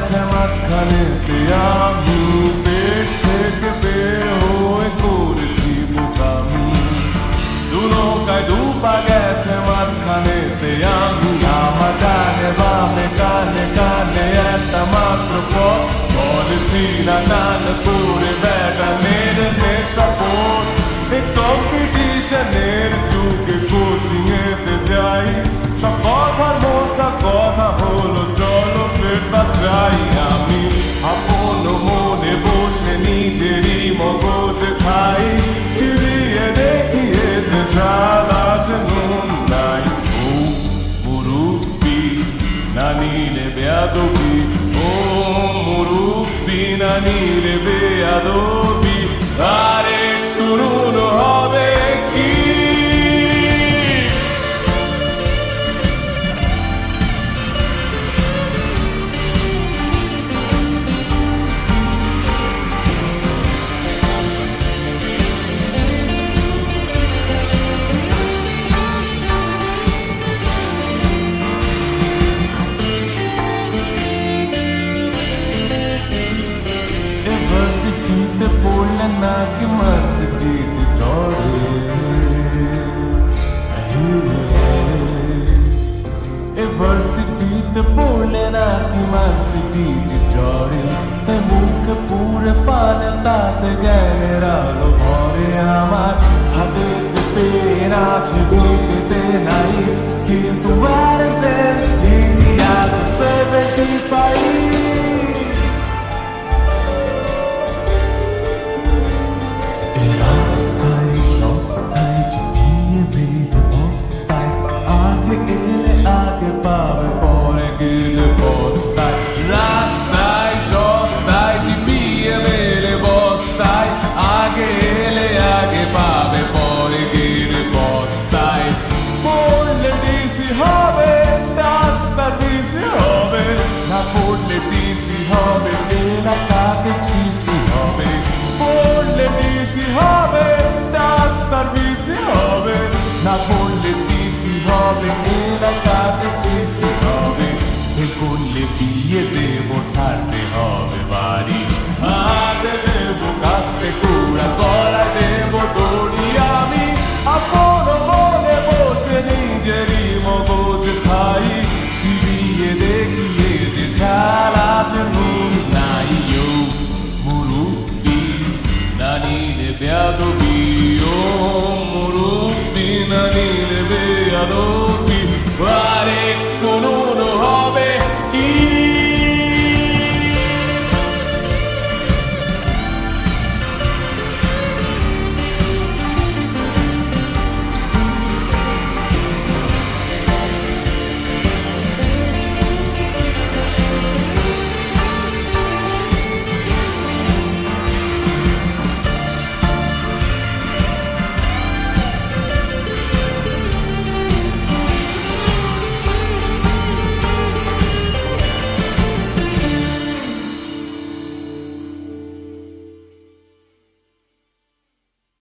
গেছে মাঝখানেতে আমি পেট থেকে বের হয়ে করেছি বোকামি দু নৌকায় দুপা গেছে মাঝখানেতে আমি আমার ডানে বামে কানে কানে একটা মাত্র পথ বলেছি না টান করে বেটা নেড়ে নেশা পথ এই কম্পিটিশনের যুগে কোচিং এতে যাই সব কথার মোটা কথা হলো চলো পেটটা চাই আমি আপন মনে বসে নিজেরই মগজ খাই চিরিয়ে দেখিয়েছে ঝাল আছে নুন নাই ও মুরুব্বি না নিলে বেয়াদবি ও মুরুব্বি না নিলে বেয়াদবি আর একটু নুন হবে কি Varsity pole na ki Varsity chode Varsity pole na ki Varsity chode te mukh pure pane tate gyaner alo bhore amar hate pen ache bukete nai kintu